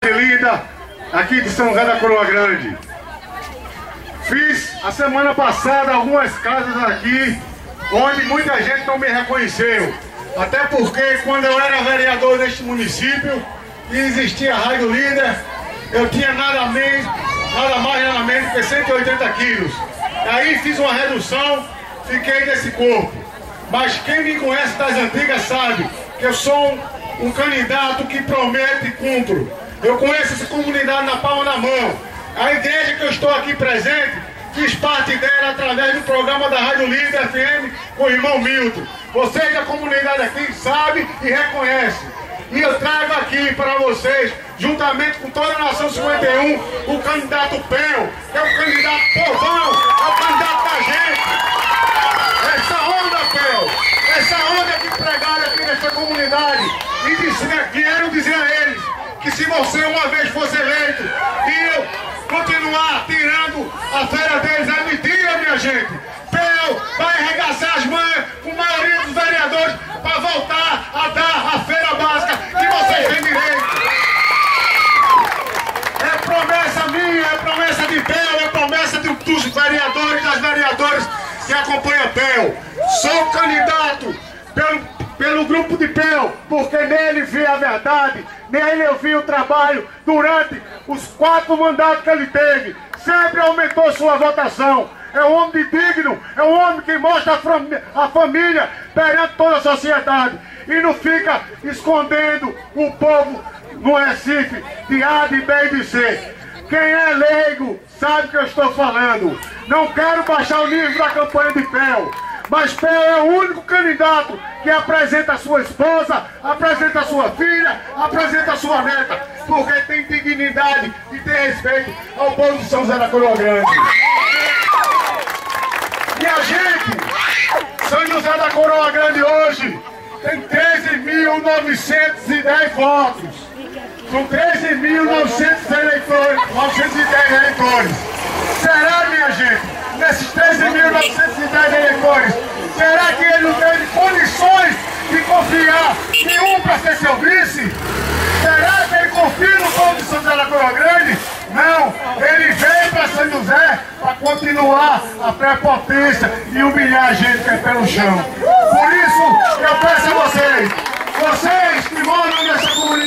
Linda, aqui de São José da Coroa Grande. Fiz a semana passada algumas casas aqui, onde muita gente não me reconheceu. Até porque quando eu era vereador deste município e existia a Rádio Líder, eu tinha nada mais nada menos que 180 quilos. Aí fiz uma redução, fiquei nesse corpo. Mas quem me conhece das antigas sabe que eu sou um candidato que promete e cumpro. Eu conheço essa comunidade na palma da mão. A igreja que eu estou aqui presente, fiz parte dela através do programa da Rádio Líder FM com o irmão Milton. Vocês da comunidade aqui sabem e reconhecem. E eu trago aqui para vocês, juntamente com toda a Nação 51, o candidato Pel, que é o candidato povão, é o candidato da gente. Essa onda, Pel, essa onda que pregaram aqui nessa comunidade, e vieram dizer a eles que se você uma vez fosse eleito e eu continuar tirando a feira deles, é mentira, minha gente. Pel vai arregaçar as manhas com a maioria dos vereadores para voltar a dar a feira básica que vocês têm direito. É promessa minha, é promessa de Pel, é promessa dos vereadores, das vereadoras que acompanham Pel. Sou candidato pelo grupo de Pel, porque nele vi a verdade, nele eu vi o trabalho durante os 4 mandatos que ele teve. Sempre aumentou sua votação. É um homem digno, é um homem que mostra a família perante toda a sociedade e não fica escondendo o povo no Recife de A, de B e de C. Quem é leigo sabe o que eu estou falando. Não quero baixar o nível da campanha de Pel, mas Pel é o único candidato que apresenta a sua esposa, apresenta a sua filha, apresenta a sua neta, porque tem dignidade e tem respeito ao povo de São José da Coroa Grande. E a gente, São José da Coroa Grande hoje, tem 13.910 votos. São 13.910 eleitores. Será, minha gente, nesses 13.910 eleitores, será que ele não teve condições de confiar em um para ser seu vice? Será que ele confia no povo de São José da Coroa Grande? Não, ele veio para São José para continuar a prepotência e humilhar a gente que é pelo chão. Por isso, eu peço a vocês que moram nessa comunidade,